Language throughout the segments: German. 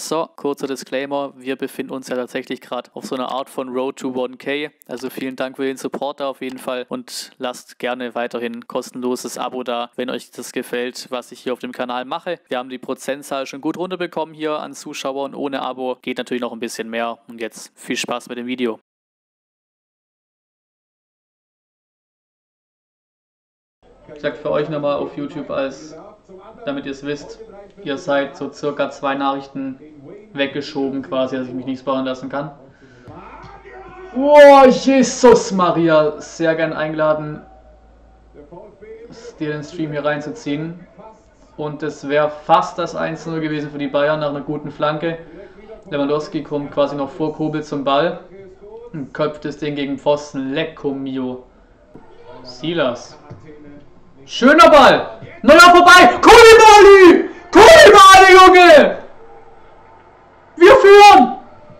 So, kurzer Disclaimer, wir befinden uns ja tatsächlich gerade auf so einer Art von Road to 1K, also vielen Dank für den Support da auf jeden Fall und lasst gerne weiterhin kostenloses Abo da, wenn euch das gefällt, was ich hier auf dem Kanal mache. Wir haben die Prozentzahl schon gut runterbekommen hier an Zuschauern, ohne Abo geht natürlich noch ein bisschen mehr und jetzt viel Spaß mit dem Video. Ich sag für euch nochmal auf YouTube, damit ihr es wisst, ihr seid so circa 2 Nachrichten weggeschoben quasi, dass ich mich nicht spawnen lassen kann. Oh, Jesus Maria, sehr gern eingeladen, dir den Stream hier reinzuziehen. Und es wäre fast das 1-0 gewesen für die Bayern nach einer guten Flanke. Lewandowski kommt quasi noch vor Kobel zum Ball und köpft das Ding gegen Pfosten. Lecco mio. Silas. Schöner Ball! Neuer vorbei! Koulibaly! Koulibaly, Junge! Wir führen!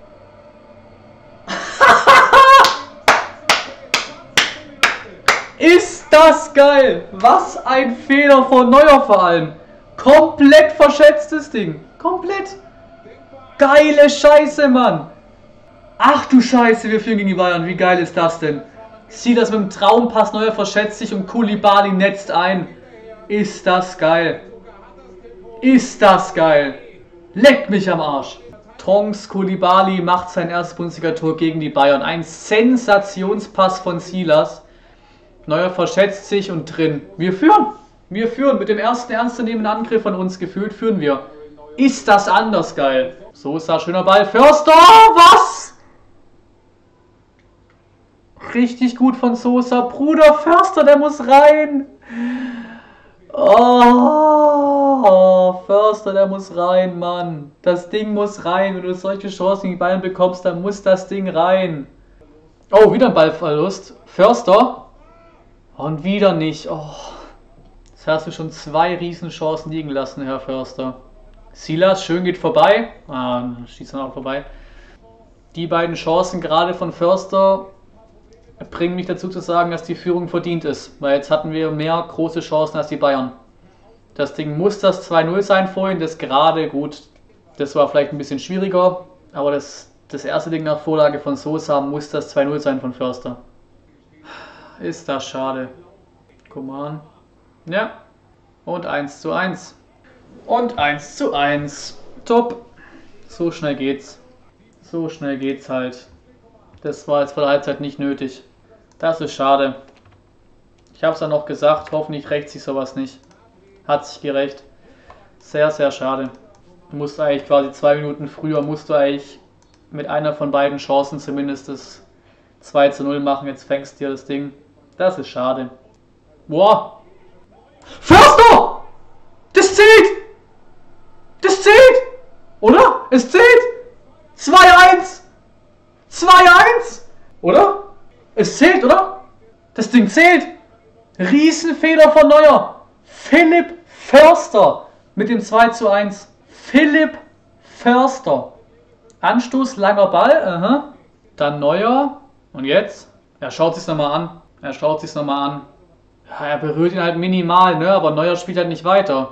Ist das geil! Was ein Fehler von Neuer vor allem! Komplett verschätztes Ding! Komplett! Geile Scheiße, Mann! Ach du Scheiße, wir führen gegen die Bayern. Wie geil ist das denn? Silas mit dem Traumpass, Neuer verschätzt sich und Koulibaly netzt ein. Ist das geil. Ist das geil. Leck mich am Arsch. Tonks Koulibaly macht sein erstes Bundesliga-Tor gegen die Bayern. Ein Sensationspass von Silas. Neuer verschätzt sich und drin. Wir führen. Wir führen. Mit dem ersten ernstzunehmenden Angriff von uns gefühlt führen wir. Ist das anders geil. Sosa, schöner Ball. Förster, was? Richtig gut von Sosa. Bruder Förster, der muss rein. Oh, Förster, der muss rein, Mann. Das Ding muss rein. Wenn du solche Chancen gegen Bayern bekommst, dann muss das Ding rein. Oh, wieder ein Ballverlust. Förster. Und wieder nicht. Oh. Jetzt hast du schon 2 Riesenchancen liegen lassen, Herr Förster. Silas, schön geht vorbei. Schießt dann auch vorbei. Die beiden Chancen gerade von Förster bringen mich dazu zu sagen, dass die Führung verdient ist. Weil jetzt hatten wir mehr große Chancen als die Bayern. Das Ding muss das 2-0 sein vorhin. Das gerade, gut, das war vielleicht ein bisschen schwieriger. Aber das erste Ding nach Vorlage von Sosa muss das 2-0 sein von Förster. Ist das schade. Guck mal an. Ja. Und 1:1. Und 1:1. Top. So schnell geht's. So schnell geht's halt. Das war jetzt vor der Halbzeit nicht nötig. Das ist schade. Ich habe es ja noch gesagt, hoffentlich rächt sich sowas nicht. Hat sich gerecht. Sehr, sehr schade. Du musst eigentlich quasi 2 Minuten früher, musst du eigentlich mit einer von beiden Chancen zumindest das 2:0 machen. Jetzt fängst du dir das Ding. Das ist schade. Boah! Förster! Das zählt! Das zählt! Oder? Es zählt! 2:1! 2:1! Oder? Es zählt, oder? Das Ding zählt! Riesenfehler von Neuer! Philipp Förster mit dem 2:1. Philipp Förster. Anstoß, langer Ball. Aha. Dann Neuer. Und jetzt? Er schaut sich's nochmal an. Er schaut sich's nochmal an. Ja, er berührt ihn halt minimal, ne? Aber Neuer spielt halt nicht weiter.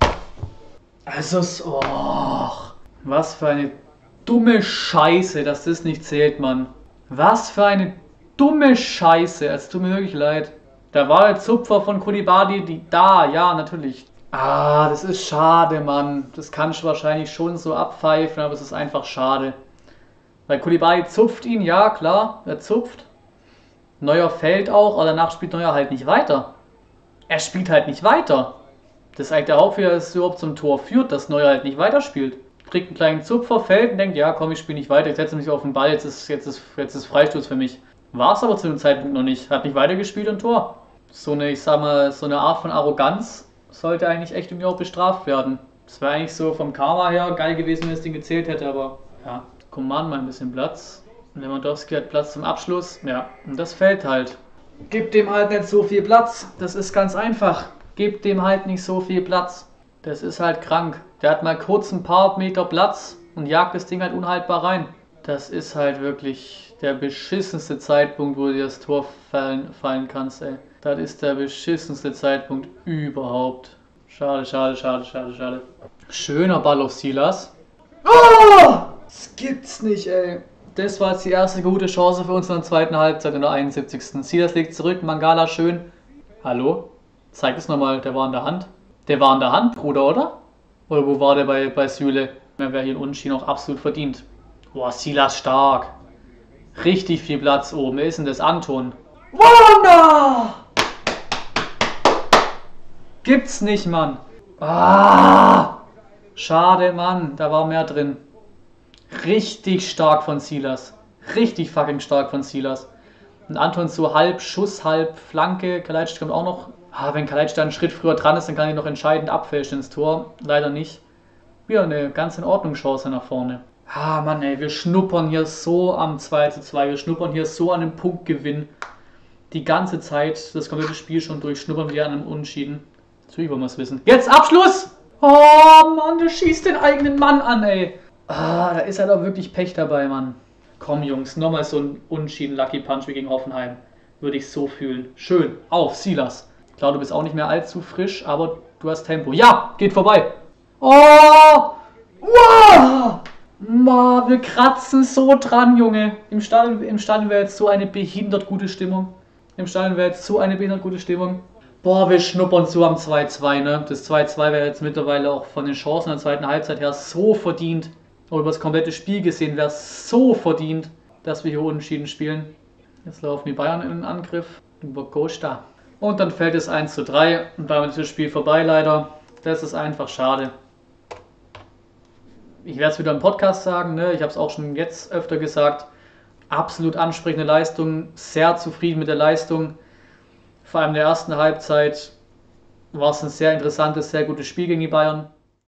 Also, oh, was für eine dumme Scheiße, dass das nicht zählt, Mann. Was für eine dumme Scheiße. Es tut mir wirklich leid. Da war der Zupfer von Koulibaly, ja, natürlich. Das ist schade, Mann. Das kannst du wahrscheinlich schon so abpfeifen, aber es ist einfach schade. Weil Koulibaly zupft ihn, ja, klar, er zupft. Neuer fällt auch, aber danach spielt Neuer halt nicht weiter. Er spielt halt nicht weiter. Das ist eigentlich der Hauptfehler, dass es überhaupt zum Tor führt, dass Neuer halt nicht weiterspielt. Kriegt einen kleinen Zupfer, fällt und denkt, ja komm, ich spiele nicht weiter, ich setze mich auf den Ball, jetzt ist Freistoß für mich. War es aber zu dem Zeitpunkt noch nicht. Hat nicht weitergespielt und Tor. So eine, ich sag mal, so eine Art von Arroganz sollte eigentlich echt irgendwie auch bestraft werden. Das wäre eigentlich so vom Karma her geil gewesen, wenn das Ding gezählt hätte, aber ja. Coman mal ein bisschen Platz. Lewandowski hat Platz zum Abschluss. Ja, und das fällt halt. Gibt dem halt nicht so viel Platz. Das ist ganz einfach. Gibt dem halt nicht so viel Platz. Das ist halt krank. Der hat mal kurz ein paar Meter Platz und jagt das Ding halt unhaltbar rein. Das ist halt wirklich der beschissenste Zeitpunkt, wo du dir das Tor fallen kannst, ey. Das ist der beschissenste Zeitpunkt überhaupt. Schade, schade, schade, schade, schade. Schöner Ball auf Silas. Oh, Oh! Das gibt's nicht, ey. Das war jetzt die erste gute Chance für uns in der zweiten Halbzeit in der 71. Silas legt zurück, Mangala schön. Hallo? Zeig es nochmal, der war in der Hand. Der war in der Hand, Bruder, oder? Oder wo war der bei Süle? Der wäre hier in Unschien auch absolut verdient. Boah, Silas stark. Richtig viel Platz oben. Wer ist denn das? Anton. Wunder! Gibt's nicht, Mann. Ah! Schade, Mann. Da war mehr drin. Richtig stark von Silas. Richtig fucking stark von Silas. Und Anton so halb Schuss, halb Flanke. Kalajdzic kommt auch noch. Wenn Kalajdzic da einen Schritt früher dran ist, dann kann ich noch entscheidend abfälschen ins Tor. Leider nicht. Wieder eine ganz in Ordnung Chance nach vorne. Mann, ey, wir schnuppern hier so am 2:2. Wir schnuppern hier so an einem Punktgewinn. Die ganze Zeit, das komplette Spiel schon durch, schnuppern wir an einem Unentschieden. Natürlich wollen wir es wissen. Jetzt Abschluss! Oh Mann, der schießt den eigenen Mann an, ey. Da ist halt auch wirklich Pech dabei, Mann. Komm, Jungs, nochmal so ein Unentschieden Lucky Punch wie gegen Hoffenheim. Würde ich so fühlen. Schön. Auf, Silas. Klar, du bist auch nicht mehr allzu frisch, aber du hast Tempo. Ja, geht vorbei. Oh! Wow! Ma, wir kratzen so dran, Junge. Im Stadion wäre jetzt so eine behindert gute Stimmung. Boah, wir schnuppern so am 2:2, ne? Das 2:2 wäre jetzt mittlerweile auch von den Chancen in der zweiten Halbzeit her so verdient. Oder über das komplette Spiel gesehen wäre es so verdient, dass wir hier unentschieden spielen. Jetzt laufen die Bayern in den Angriff. Über Costa. Und dann fällt es 1:3 und damit ist das Spiel vorbei leider. Das ist einfach schade. Ich werde es wieder im Podcast sagen, ne? Ich habe es auch schon jetzt öfter gesagt. Absolut ansprechende Leistung, sehr zufrieden mit der Leistung. Vor allem in der ersten Halbzeit war es ein sehr interessantes, sehr gutes Spiel gegen die Bayern.